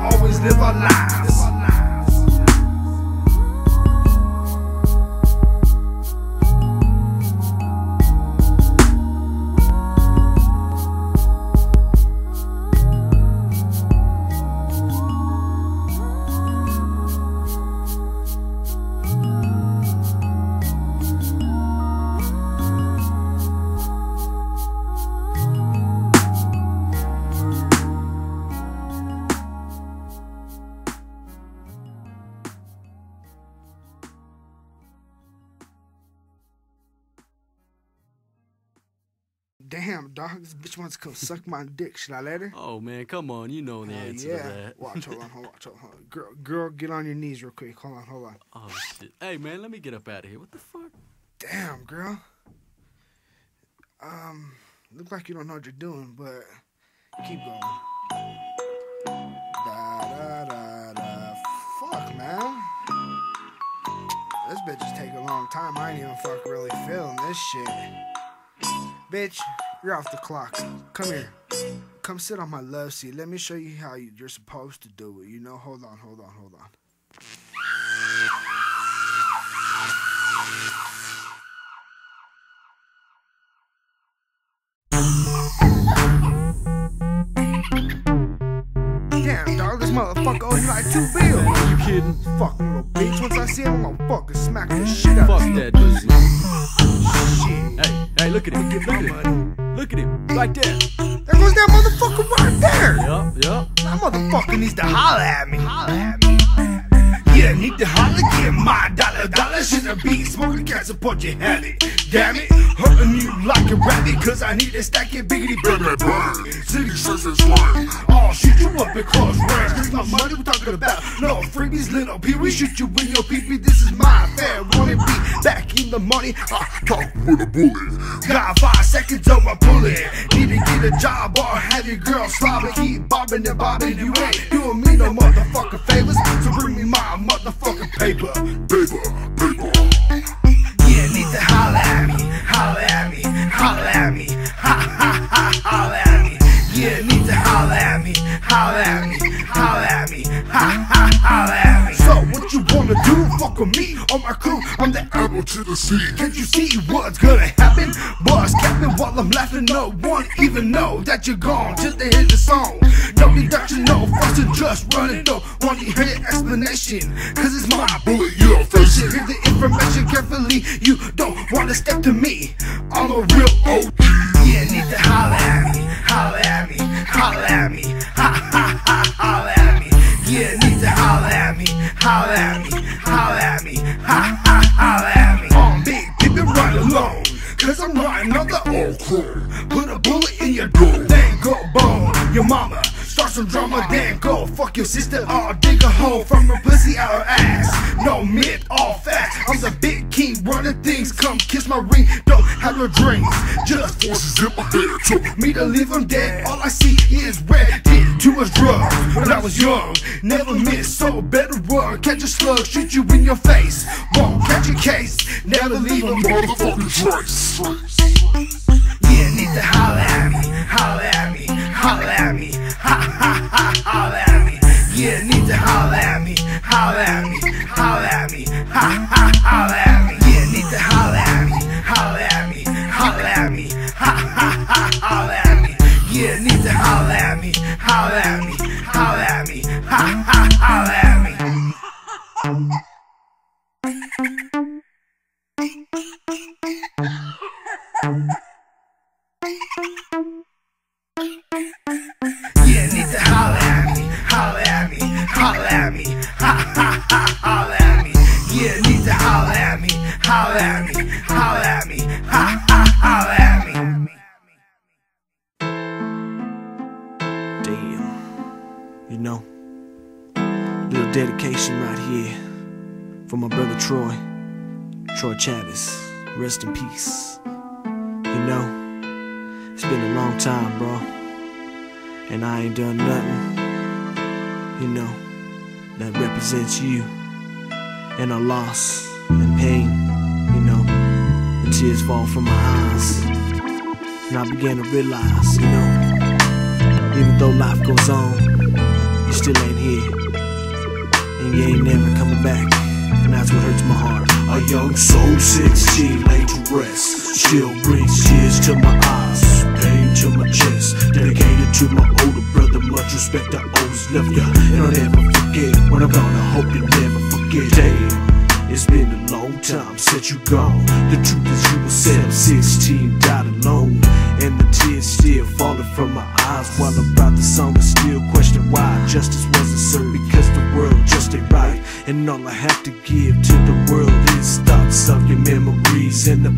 Damn, dog, this bitch wants to come suck my dick. Should I let her? Oh man, come on, you know the Uh, answer yeah. to that. Watch, hold on, hold on, hold on. Girl, girl, get on your knees real quick. Hold on, hold on. Oh shit. Hey man, let me get up out of here. What the fuck? Damn, girl. Um, look like you don't know what you're doing, but keep going. Da da da da. Fuck, man. This bitch is taking a long time. I ain't even fuck really feeling this shit. Bitch, you're off the clock. Come here. Come sit on my love seat. Let me show you how you're supposed to do it. You know, hold on, hold on, hold on. Damn, dog, this motherfucker owes you like two bills. Are you kidding? Fucking little bitch. Once I see him, I'm gonna fucking smack the shit out of Fuck him. that dude. Shit. Hey, hey, look at him. Get Look my at money. him. Look at him. Right there. There goes that motherfucker right there. Yup, yup. That motherfucker needs to holler at me. Holler at me. Yeah, need to holler, get my dollar, dollar. Shouldn't be smoking, can't support your habit. Damn it, hurting you like a rabbit, cause I need to stack it biggity baby bird. City says it's right. I'll shoot you up in close range. This is my money we're talking about. No freebies, little P. We shoot you in your pee-pee. This is my affair. Wanna be back in the money? I talk with a bullet. Got five seconds of a bullet. Need to get a job or have your girl slobbing. Keep bobbing and bobbing. You ain't doing me no motherfucking favors. So bring me my motherfucking paper. Paper, paper. Yeah, need to holler at me. Holler at me. Holler at me. Ha ha ha. Holler at me. Yeah, need to holler at me. Holler at me. Holler at me. Ha ha. Holler at me. So what you wanna do? Fuck with me or my crew. I'm the apple to the sea. Can't you see what's gonna happen? Buzz capping while I'm laughing. No one even know that you're gone just to hit the song. No deduction, no fussing, just running. Don't want to hear the explanation, cause it's my bullet, you're facing. Hear the information carefully, you don't wanna step to me. I'm a real O G. Yeah, need to holler at me, holler at me, holler at me. Ha ha ha, holler at me. Yeah, need to holler at me, holler at me, holler at me. Ha ha, holler at me. I'm big, keep it right alone, cause I'm riding on the old crew. Put a bullet in your door, then go bone your mama. Start some drama, then go fuck your sister or dig a hole from her pussy out her ass. No myth, all facts. I'm the big king running things. Come kiss my ring, don't have no dreams. Just forces in my head, told me to leave them dead. All I see is red. Did too much drugs when I was young. Never miss, so better run. Catch a slug, shoot you in your face. Won't catch a case, never leave a motherfucking trace. Yeah, need to holler at me, holler at me, holler at me. Ha ha ha, holler at me. Yeah, need to holler at me, holler at me, holler at me. Ha ha, holler at me. Yeah, need to holler at me, holler at me, holler at me. Ha ha ha, holler at me. Yeah, need to holler at me, holler at me, holler at me. Ha ha, holler at me. Yeah, need to holler at me, holler at me, holler at me. Ha ha ha, holler at me. Yeah, need to holler at me, holler at me, holler at me. Ha ha, holler at me. Damn, you know, little dedication right here for my brother Troy, Troy Chavez. Rest in peace. You know, it's been a long time, bro, and I ain't done nothing, you know, that represents you and our loss and pain. You know, the tears fall from my eyes, and I began to realize, you know, even though life goes on, you still ain't here, and you ain't never coming back, and that's what hurts my heart. A young soul, sixteen, laid to rest, still brings tears to my eyes, pain to my chest. Dedicated to my older brother, much respect I always left ya, and I'll never forget. When I'm gone, I hope you never forget. Damn, it's been a long time since you gone. The truth is you were seven, sixteen, died alone, and the tears still falling from my eyes while I write the song. I still question why justice wasn't served, because the world just ain't right, and all I have to give to the world is thoughts of your memories and the pain that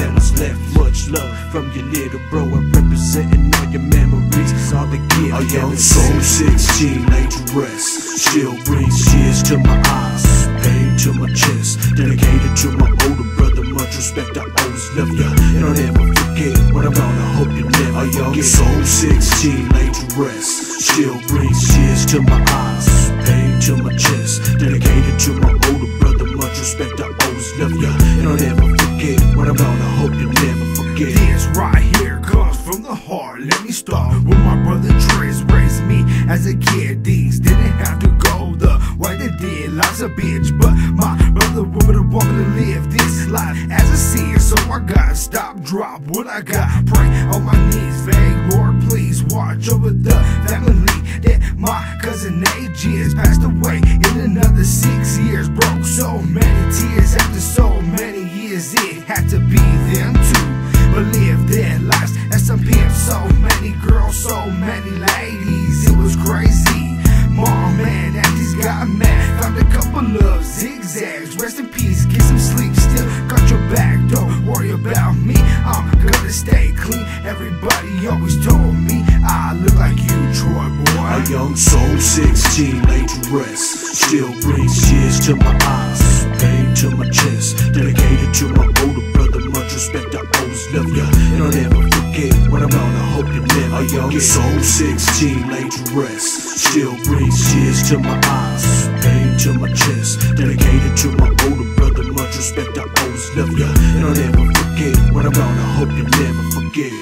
that was left. Much love from your little bro, I'm representing all your memories. All the gift a young soul, sixteen, laid to rest. Still brings tears to my eyes, pain to my chest. Dedicated to my older brother, much respect, I always love ya. And I'll never forget what I'm gonna hope you never a young forget. Soul, sixteen, laid to rest. Still brings tears to my eyes, pain to my chest. Dedicated to my older brother, much respect, I always love ya. And I'll never forget what I'm gonna hope you never forget. This right here comes from the heart. Let me start with my brother Trez raised me as a kid. Things didn't have to go the way they did. Life's a bitch, but my brother wanted to walk to live this life as a seer. So I gotta stop, drop what I got, pray on my knees. Vague Lord, please watch over the family that my cousin A G has passed away in another six years. Broke so many tears after so many years. It had to be them too, but live their lives as some pimps. So many girls, so many ladies, it was crazy. Mom and aunties got mad, found a couple of zigzags. Rest in peace, get some sleep, still got your back. Don't worry about me, I'm gonna stay clean. Everybody always told me I look like you, Troy boy. A young soul, sixteen, laid to rest. Still brings tears to my eyes, pain to my chest. Dedicated to my older brother, much respect, I always love ya. And I'll never forget what I'm gonna hope you never a young forget. Soul, sixteen, laid to rest. Still brings tears to my eyes, pain to my chest. Dedicated to my older brother, much respect, I always love ya. And I'll never forget what I'm gonna hope you never forget.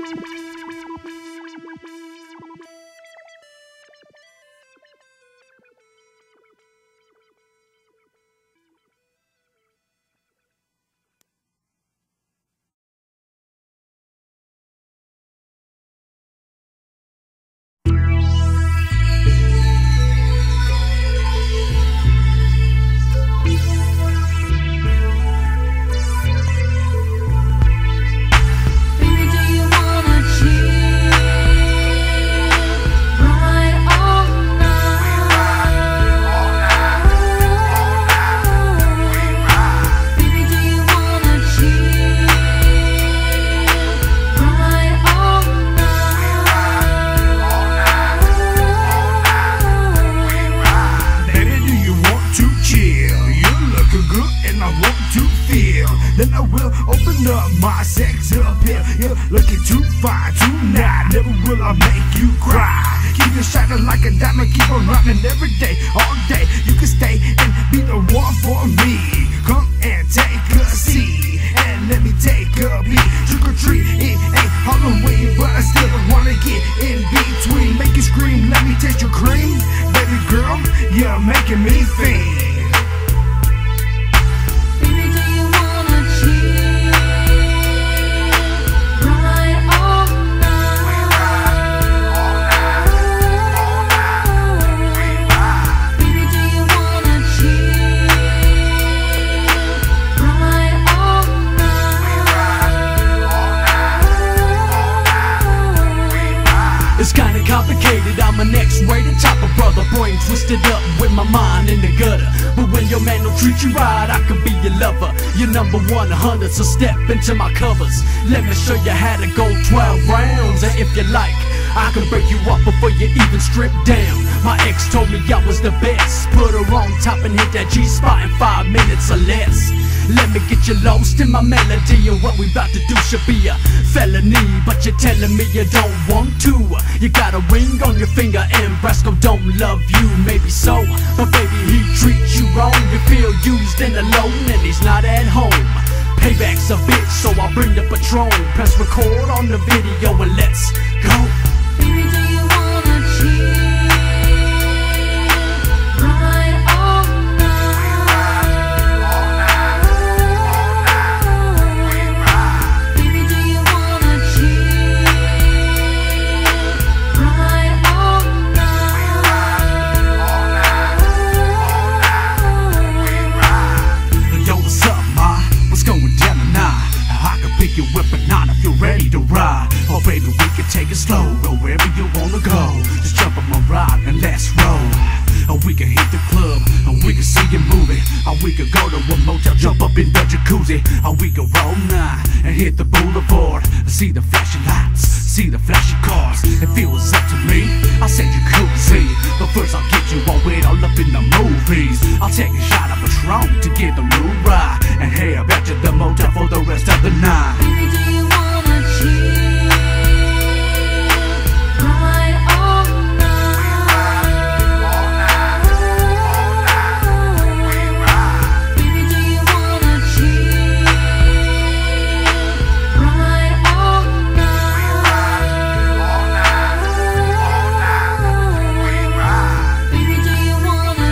Then I will open up my sex appeal. You're looking too fine tonight. Never will I make you cry. Keep you shining like a diamond. Keep on rhyming every day, all day. You can stay and be the one for me. Come and take a seat and let me take a beat. Trick or treat, it ain't Halloween, but I still wanna get in between. Make you scream, let me taste your cream. Baby girl, you're making me fiend. It's kinda complicated, I'm an X-rated chopper brother. Brain twisted up with my mind in the gutter. But when your man don't treat you right, I could be your lover. Your number one hunter, so step into my covers. Let me show you how to go twelve rounds. And if you like, I can break you up before you even strip down. My ex told me I was the best. Put her on top and hit that G-spot in five minutes or less. Let me get you lost in my melody, and what we about to do should be a felony. But you're telling me you don't want to. You got a ring on your finger and Brasco don't love you. Maybe so, but baby he treats you wrong. You feel used and alone and he's not at home. Payback's a bitch, so I'll bring the Patron. Press record on the video and let's go. Baby, do you wanna cheat? Right all night. Baby, do you wanna cheat? Right all night. Yo, what's up, ma? What's going down tonight? I can pick you up at nine if you're ready to ride. Oh baby, we can take it slow, go wherever you wanna go. Just jump on my ride and let's roll. Or we can hit the club, or we can see you moving. Or we we could go to a motel, jump up in the jacuzzi. Or we could roll nine and hit the boulevard. See the flashing lights, see the flashy cars. If it was up to me, I'll send you cozy. But first I'll get you all wet all up in the movies. I'll take a shot of Patron to get the mood right, and head back to the motel for the rest of the night. Baby, do you wanna chill right all night? Baby, do you wanna chill right all night? Baby, do you wanna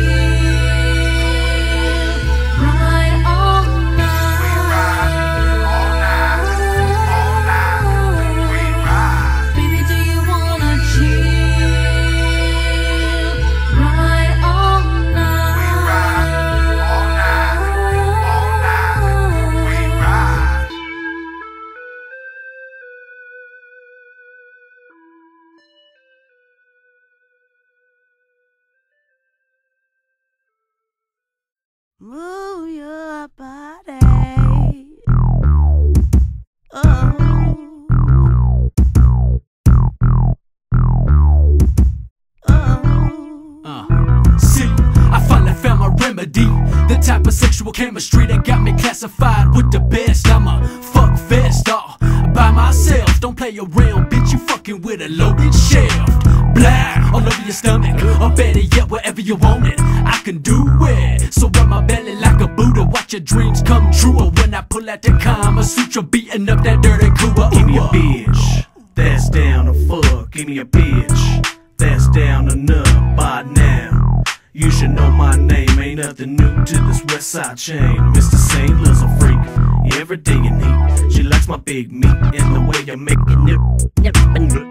chill right all night? Baby, do you wanna chill right all Move your body. Oh. Uh, see, I finally found my remedy. The type of sexual chemistry that got me classified with the best. I'm a fuck fest, all by myself. Don't play around, bitch, you fucking with a loaded shaft. Blah, all over your stomach, or better yet, wherever you want it, I can do it. So rub my belly like a Buddha, watch your dreams come true. Or when I pull out the Kama Sutra, beating up that dirty Cuba. Give me a bitch that's down to fuck. Give me a bitch that's down to nut by now. You should know my name, ain't nothing new to this west side chain. Mister Saint loves a freak, everything in heat. She likes my big meat and the way I make it nip, nip, nip, nip.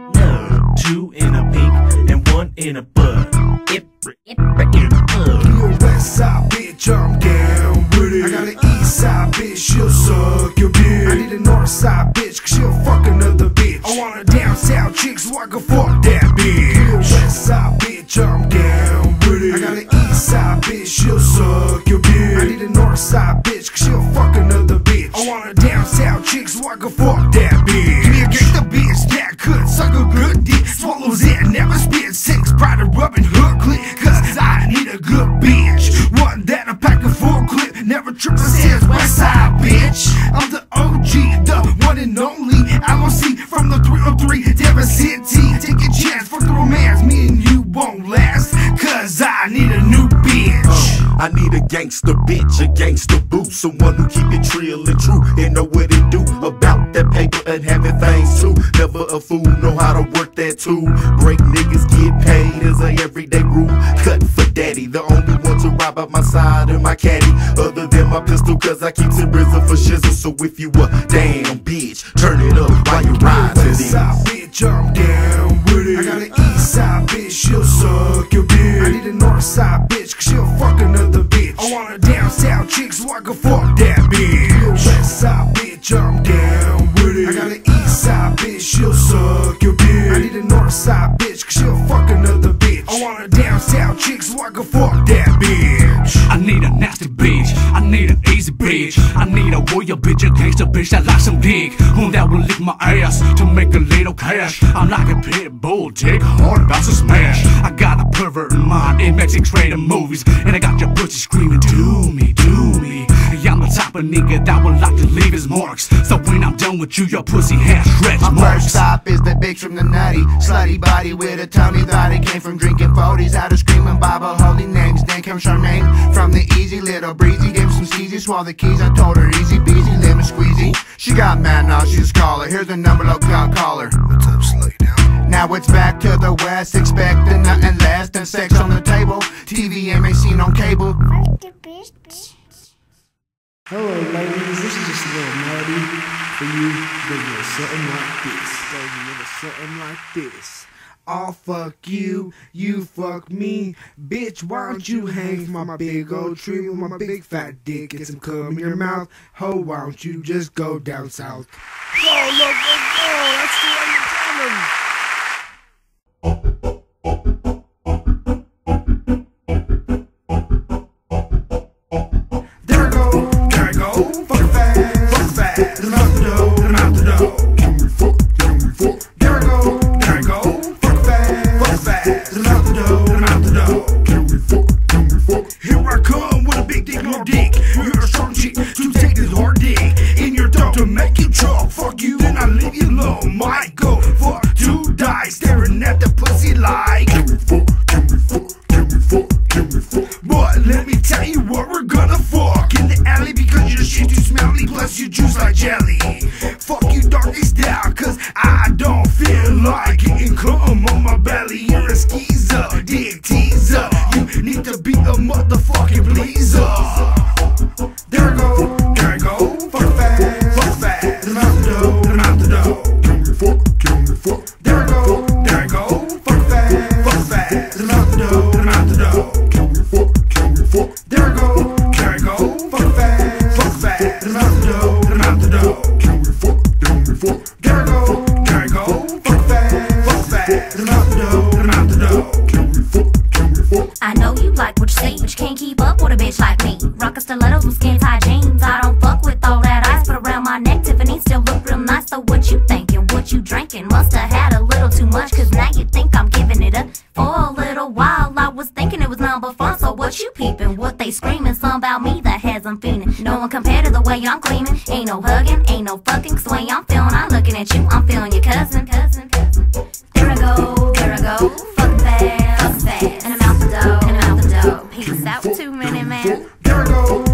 Two in a pink and one in a bud. Yep, yep, yep. You a west side bitch, I'm down with it. I got an east side bitch, she'll suck your dick. I need a north side bitch, cause she'll fuck another bitch. I want a down south chick so I can fuck that bitch. You a west side bitch, I'm down with it. I got an east side bitch, she'll suck your dick. I need a north side bitch, cause she'll fuck another bitch. I want a down south chick so I can fuck that bitch. Give me a gangsta bitch that could suck a good dick. Swallows it, never spit sex, pride of rubbing her clit. Cause I need a good bitch, one that'll pack a full clip. Never trip a says west side bitch. I'm the O G, the one and only. I will see from the three oh three Devon City. Take a chance for the romance, me and you won't last. Cause I need a new bitch. Uh, I need a gangster bitch, a gangster boo. Someone who keep it real and true and know what it do about that paper and having things too. Never a fool, know how to work that tool. Break niggas get paid is a everyday rule. Cut for daddy, the only one to ride by my side in my caddy. Other than my pistol, cause I keep it risen for shizzle. So if you a damn bitch, turn it up while you ride to West this. side bitch, I'm down with it. I got an east side bitch, she'll suck your dick. I need a north side bitch, cause she'll fuck another bitch. I want a down south chick so I can fuck that bitch. You a west side bitch, I'm down with it. I got an east side bitch, she'll suck your dick. I need a north side bitch, cause she'll fuck another bitch. I want a down south chick so I can fuck that bitch. I need a nasty bitch, I need an easy bitch. I need a warrior bitch, a gangster bitch that likes some dick. Who that will lick my ass to make a little cash. I'm like a pit bull dick, hard about to smash. I got a pervert in mind, it makes it great in movies. And I got your pussy screaming, do me, do me. I'm the type of nigga that would like to leave his marks. So when I'm done with you, your pussy has stretch My marks. first stop is the bitch from the nutty. Slutty body with a tummy thought it came from drinking forties. Out of screaming Bible holy names. Then comes her name from the easy little breezy. Gave some skeezy, swallow the keys. I told her easy peasy, lemon squeezy. She got mad now, she's caller. Here's the number, look, I'll call her. What's up, slow down? Now it's back to the west, expecting nothing less than sex on the table. T V ain't been seen on cable. Hello ladies, this is just a little melody for you. Goes a little something like this. Goes a little something like this. I'll fuck you, you fuck me. Bitch, why don't you hang from my big old tree with my big fat dick? Get some cum in your mouth. Ho, why don't you just go down south? Whoa, look, look, oh, that's the way you tell them. Oh, oh, oh, oh, oh, oh, oh, oh, oh. belly. Fuck you doggy style, cause I don't feel like getting clum on my belly. You're a skeezer, dick teaser. You need to be a motherfucking pleaser. There I go, there I go. Fuck fast, fuck fast. I'm out the door, I'm out the door. Kill me fuck, kill me fuck. There I go, there I go. Fuck fast, fuck fast. I'm out the door, I'm out the door. Kill me fuck, kill me fuck. There I go, there I go. Fuck fast, fuck fast. I'm out the door, I'm out the door. Kill me fuck, kill me fuck. There I go, there I go. Fuck fast, fuck fast. I'm out the door, I'm out the door. Kill me fuck, kill me fuck. I know you like what you see, but you can't keep up with a bitch like me. Rockin' stilettos with skin tight jeans. I don't fuck with all that ice, but around my neck, Tiffany still look real nice. So what you thinking? What you drinking? Musta had a little too much, cause now you think I'm giving it up. For a little while, I was thinking it was number fun. So what you peeping? What they screaming? Some about me that has I'm feeling. No one compared to the way I'm cleaning. Ain't no hugging, ain't no fucking. So way I'm feeling, I'm looking at you. I'm feeling your cousin, cousin, cousin. There I go, there I go. Fucking fast, fucking fast. And I'm out the door, and I'm out the door. Peace out, two minute man. There I go.